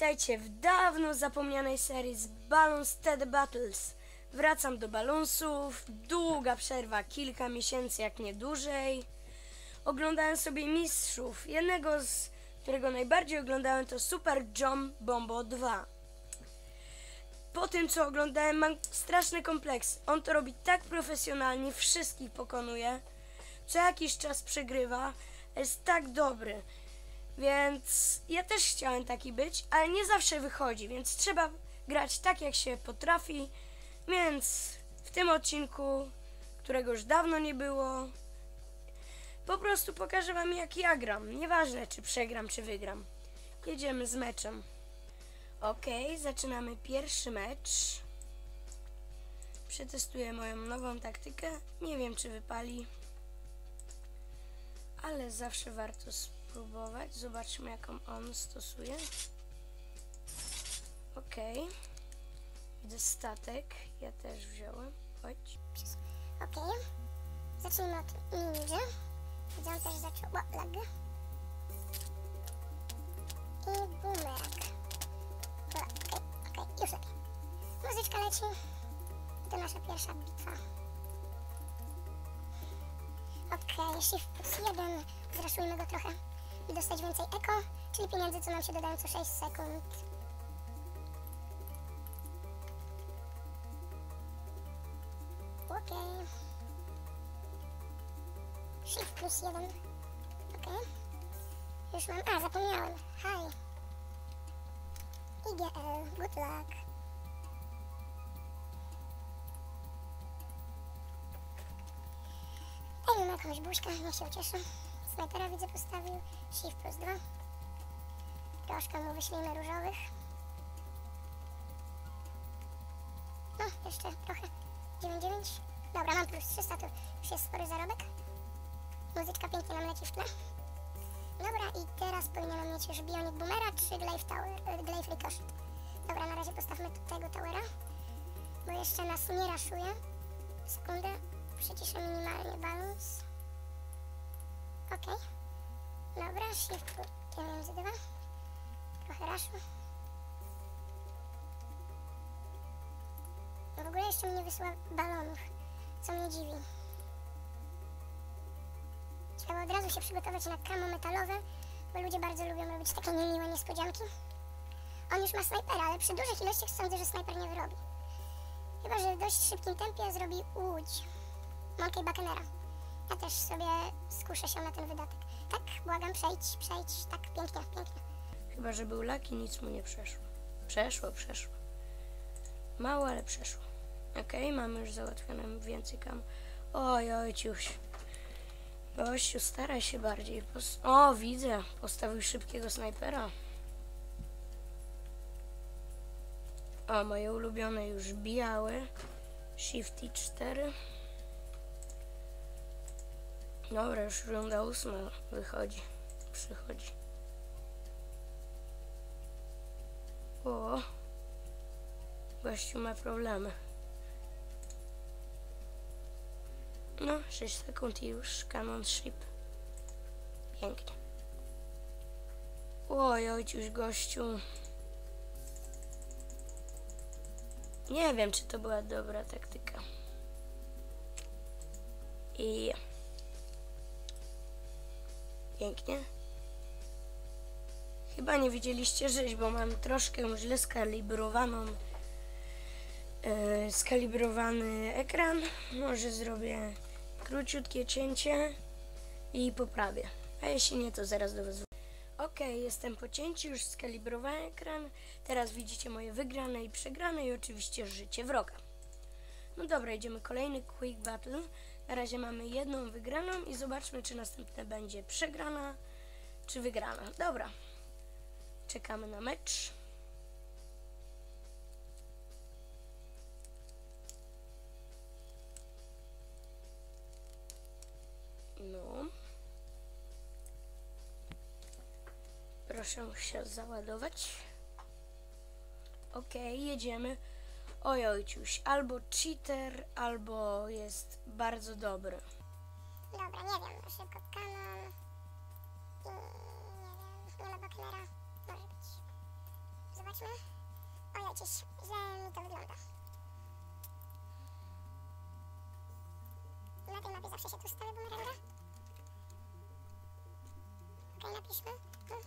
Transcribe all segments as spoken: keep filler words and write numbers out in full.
Witajcie w dawno zapomnianej serii z Balloons T D Battles. Wracam do Balloonsów. Długa przerwa, kilka miesięcy jak nie dłużej. Oglądałem sobie mistrzów. Jednego z którego najbardziej oglądałem to Super Jump Bombo dwa. Po tym co oglądałem mam straszny kompleks. On to robi tak profesjonalnie, wszystkich pokonuje. Co jakiś czas przegrywa. Jest tak dobry. Więc ja też chciałem taki być, ale nie zawsze wychodzi, więc trzeba grać tak jak się potrafi. Więc w tym odcinku, którego już dawno nie było, po prostu pokażę wam jak ja gram. Nieważne czy przegram czy wygram. Jedziemy z meczem. Ok, zaczynamy pierwszy mecz. Przetestuję moją nową taktykę. Nie wiem czy wypali, ale zawsze warto spróbować. Zobaczmy jaką on stosuje. Ok. Widzę statek. Ja też wziąłem. Chodź. Ok. Zacznijmy od ninja. Widzę, on też zaczął. O, lag. I bumerang. Ok, ok, już lepiej. Muzyczka leci. I to nasza pierwsza bitwa. Ok, shift plus jeden. Zraszujmy go trochę, by dostać więcej eko, czyli pieniędzy, co nam się dodają co sześć sekund. Ok. Shift plus jeden. Ok. Już mam... A, zapomniałem. Hi. I G L. Good luck. Ej, mam jakąś buźkę, niech się ucieszy. Snajpera widzę postawił. Shift plus dwa. Troszkę mu wyślijmy różowych. No, jeszcze trochę. dziewięć dziewięć. Dobra, mam plus trzysta, to już jest spory zarobek. Muzyczka pięknie nam leci w tle. Dobra, i teraz powinienem mieć już Bionic Boomera czy Glaive Tower, Glaive Ricochet. Dobra, na razie postawmy tego towera, bo jeszcze nas nie raszuje. Sekundę, przyciszę minimalnie balans. Ok. Dobra, shift pięć dwa. Trochę raszu. W ogóle jeszcze mi nie wysyła balonów, co mnie dziwi. Trzeba od razu się przygotować na kamo metalowe, bo ludzie bardzo lubią robić takie niemiłe niespodzianki. On już ma snajpera, ale przy dużych ilościach sądzę, że snajper nie wyrobi. Chyba że w dość szybkim tempie zrobi łódź Monkey Buccaneera. Ja też sobie skuszę się na ten wydatek. Tak, błagam, przejdź, przejdź, tak, pięknie, pięknie. Chyba że był lak i nic mu nie przeszło. Przeszło, przeszło. Mało, ale przeszło. Ok, mamy już załatwione więcej kam. Oj, ojciuś. Gościu, staraj się bardziej. Pos o, widzę. Postawił szybkiego snajpera. O, moje ulubione już białe. Shift i cztery. Dobra, już runda ósma wychodzi. Przychodzi. O. Gościu ma problemy. No, sześć sekund i już Cannon Ship. Pięknie. Oj, ojciuś gościu. Nie wiem, czy to była dobra taktyka. I... Pięknie. Chyba nie widzieliście żyć, bo mam troszkę źle skalibrowaną yy, skalibrowany ekran. Może zrobię króciutkie cięcie i poprawię. A jeśli nie, to zaraz do was wrócę. Ok, jestem po cięciu, już skalibrowałem ekran. Teraz widzicie moje wygrane i przegrane i oczywiście życie wroga. No dobra, idziemy kolejny Quick Battle. Na razie mamy jedną wygraną i zobaczmy, czy następna będzie przegrana, czy wygrana. Dobra, czekamy na mecz. No. Proszę się załadować. Ok, jedziemy. Oj, ojciuś, albo cheater, albo jest bardzo dobry. Dobra, nie wiem, szybko Canon. I nie wiem, nie ma Buccaneera. Może być. jakieś, źle mi to wygląda. Na tej mapie zawsze się tu stawia bumeranga. Okej, okay, napiszmy. Hmm.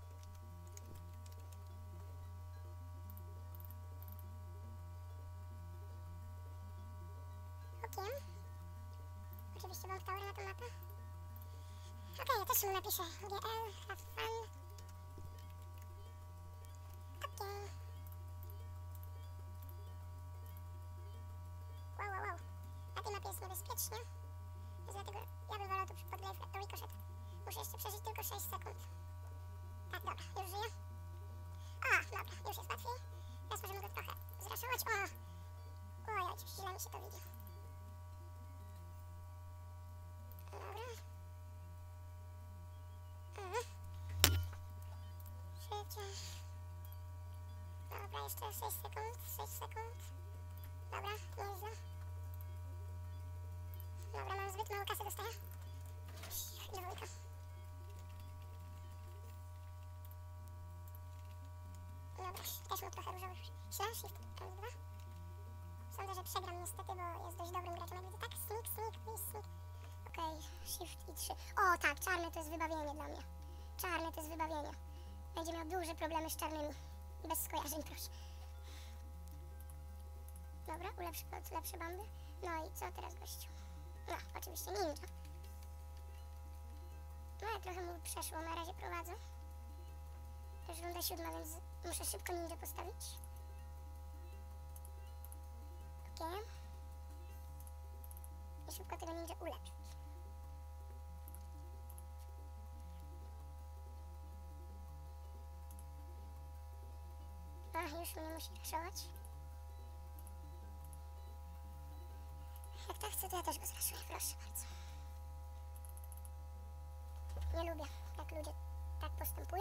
Okiem. Oczywiście Bomb Tower na tą mapę. Okej, okay, ja też mu napiszę. G L, have fun. Okej. Okay. Wow, wow, wow. Na tej mapie jest niebezpiecznie. Więc dlatego ja bym wolał tu podglejf to ricochet. Muszę jeszcze przeżyć tylko sześć sekund. Tak, dobra, już żyję. A, dobra, już jest łatwiej. Teraz możemy go trochę zraszować. O! Ojoj, źle mi się to widzi. Dobra. Mhm. Życie. Dobra, jeszcze sześć sekund, sześć sekund. Dobra, nieźle. Dobra, mam zbyt mało kasy, dostaję. Dwójka. Dobra, też mu trochę różowych śla, shift M dwa. Sądzę, że przegram niestety, bo jest dość dobrym graczem, jak widzę. Tak, sneak, sneak, please, sneak. Okej, okay, shift i trzy. O tak, czarny to jest wybawienie dla mnie. Czarny to jest wybawienie. Będzie miał duże problemy z czarnymi. Bez skojarzeń, proszę. Dobra, ulepszy, ulepszy bomby. No i co teraz, gościu? No, oczywiście ninja. No, ja trochę mu przeszło, na razie prowadzę. Już runda siódma, więc muszę szybko ninja postawić. Okej. Okay. I szybko tego ninja ulepszyć. A, już mnie musi raszować. Jak tak chcę, to ja też go zraszuję, proszę bardzo. Nie lubię, jak ludzie tak postępują.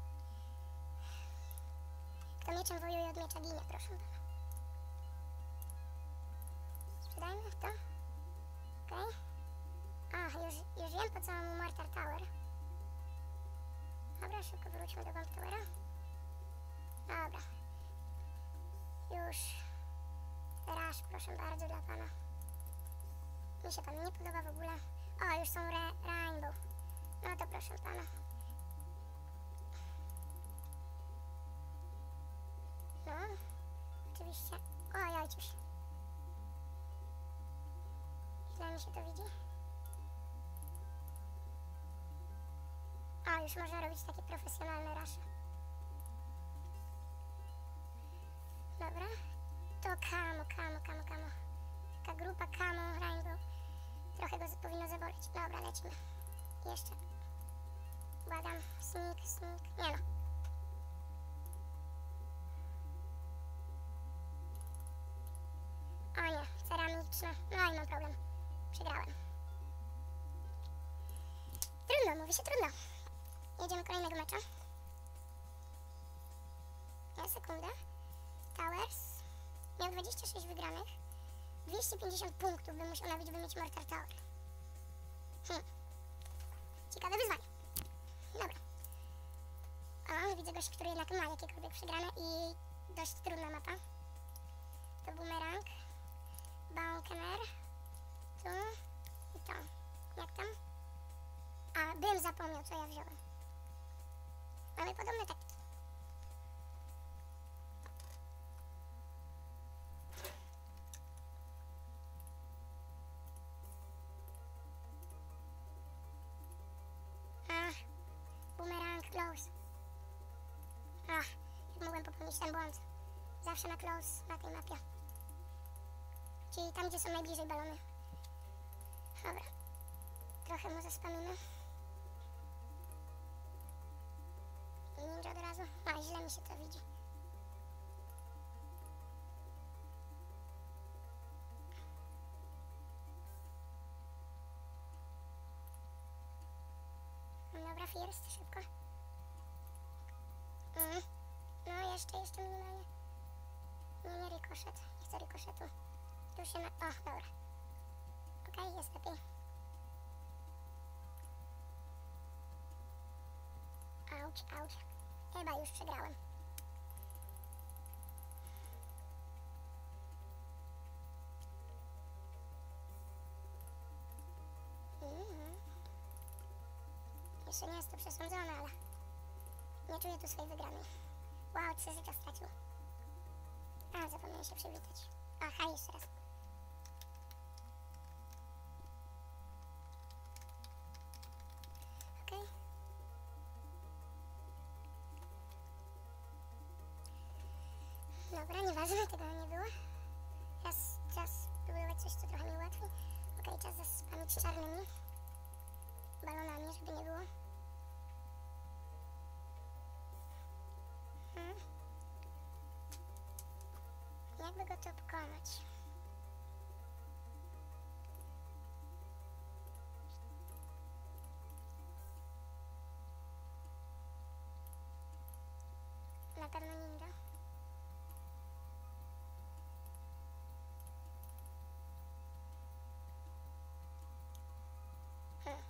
Kto mieczem wojuje, od miecza ginie, proszę pana. Sprzedajmy to. Okej. Okay. A, już, już wiem, po co mam mu Mortar Tower. Dobra, szybko wróćmy do Bomb Towera. Dobra. Już. Rush, proszę bardzo, dla pana. Mi się pan nie podoba w ogóle. O, już są re Rainbow. No to proszę pana. No, oczywiście. O, jajciuś. Źle mi się to widzi. A, już można robić takie profesjonalne rusze. Dobra. To kamo, kamo, kamo, kamo. Taka grupa kamo, Rainbow. Trochę go powinno zaboleć. Dobra, lecimy. Jeszcze. Błagam. Sneak, sneak. Nie no. O nie, ceramiczna. No i mam problem. Przegrałem. Trudno, mówi się trudno. Jedziemy kolejnego mecza. Ja sekundę. Towers. Miał dwadzieścia sześć wygranych. dwieście pięćdziesiąt punktów by musiał nabić, by mieć Mortar Tower. Hmm. Ciekawe wyzwanie. Dobra. O, widzę gości, który jednak ma jakiekolwiek przegrane i dość trudna mapa. To bumerang. Bankener. Tu. I to. Jak tam? A, bym zapomniał, co ja wziąłem. Mamy podobne taktyki. Ach, bumerang, close. Ach, jak mogłem popełnić ten błąd. Zawsze na close na tej mapie. Czyli tam, gdzie są najbliżej balony. Dobra. Trochę mu zaspamimy. Ninja od razu. A, źle mi się to widzi. Dobra, first, szybko. Mm. No, jeszcze, jeszcze minimalnie. Nie, nie rikoszet. Nie chcę rikoszetu. Tu się na... O, dobra. Okej, okay, jest lepiej. Auć, auć. Chyba już przegrałem. Jeszcze nie jest to przesądzone, ale nie czuję tu swojej wygranej. Wow, trzy życia stracił. A, zapomniałem się przywitać. Aha, jeszcze raz. Okej. Dobra, nieważne, tego nie było. Teraz czas spróbować coś, co trochę mi ułatwi. Okej, czas zaspamić czarnymi balonami, żeby nie było. Hmm. Jakby go to pokonać? Na pewno ninja. Hmm.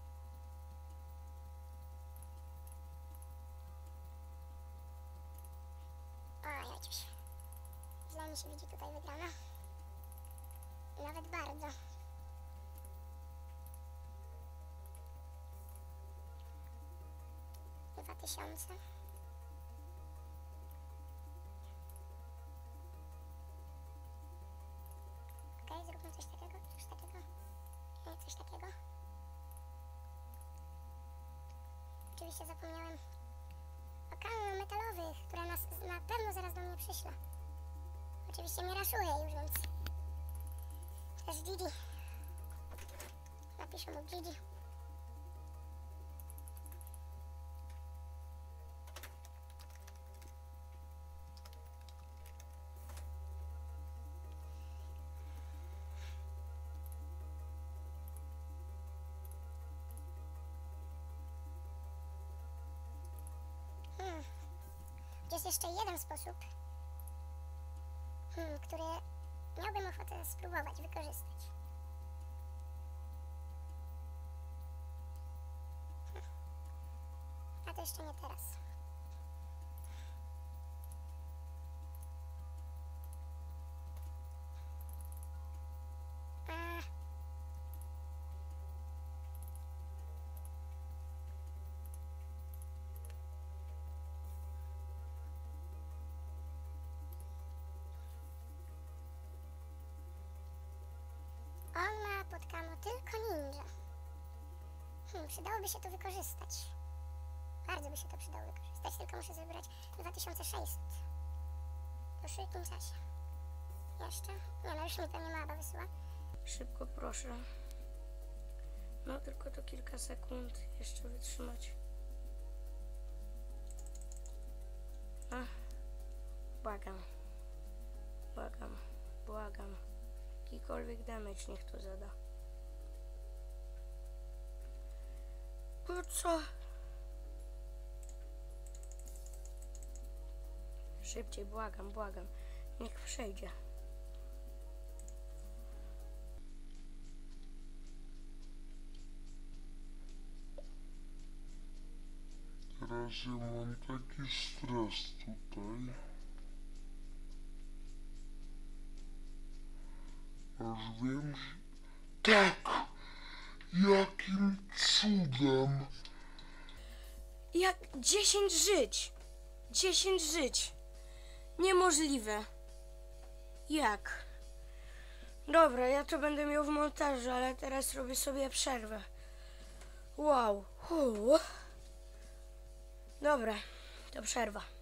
O, jaciuś. Źle mi się widzi tutaj wygrana. Nawet bardzo. Dwa tysiące. Okej, zróbmy coś takiego, coś takiego. Nie, coś takiego. Oczywiście zapomniałem o kanałach metalowych, które nas na pewno zaraz do mnie przyśle. Oczywiście mnie raszuje już, więc też Gigi. Napiszę mu Gigi. Hmm. Jest jeszcze jeden sposób, Hmm, który miałbym ochotę spróbować wykorzystać. Hmm. A to jeszcze nie teraz. A. On ma pod kamo tylko ninja. Hmm, przydałoby się to wykorzystać. Bardzo by się to przydało wykorzystać, tylko muszę zebrać dwa tysiące sześćset. Po szybkim czasie. Jeszcze? Nie no, już mi pewnie mapa wysyła. Szybko proszę. No tylko to kilka sekund jeszcze wytrzymać. Ach, błagam. Błagam, błagam. Jakikolwiek damage niech to zada. Po co? Szybciej, błagam, błagam. Niech przejdzie. Teraz ja mam taki stres tutaj. Aż wiem, że... Tak! Jakim cudem! Jak dziesięć żyć? dziesięć żyć. Niemożliwe. Jak? Dobra, ja to będę miał w montażu, ale teraz robię sobie przerwę. Wow. Uu. Dobra, to przerwa.